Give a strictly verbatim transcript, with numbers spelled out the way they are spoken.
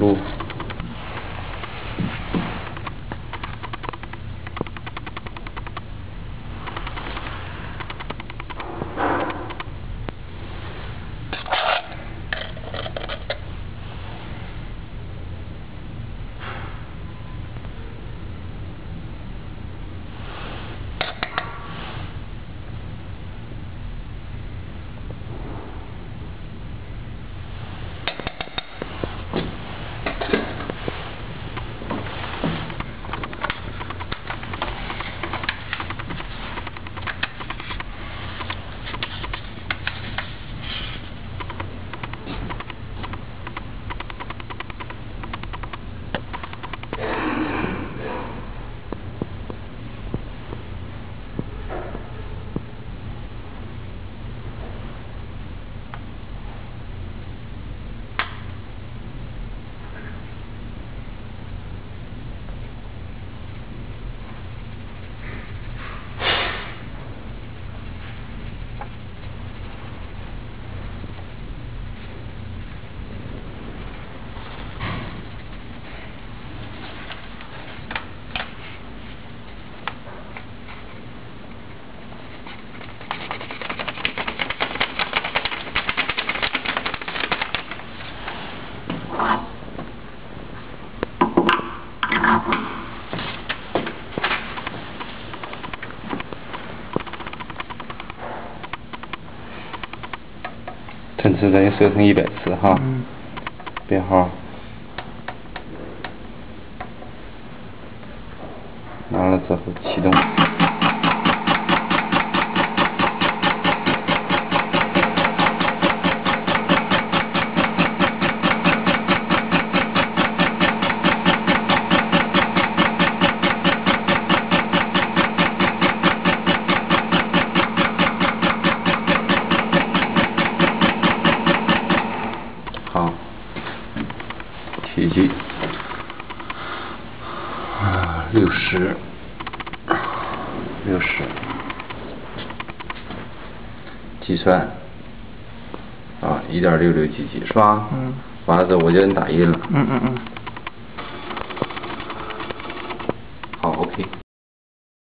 路。这次咱就设成一百次哈， 嗯、 编号，完了之后启动。好，体积啊六十，六十，计算啊一点六六几几是吧？ 嗯。 完了之后我就摁打印了。 嗯嗯嗯。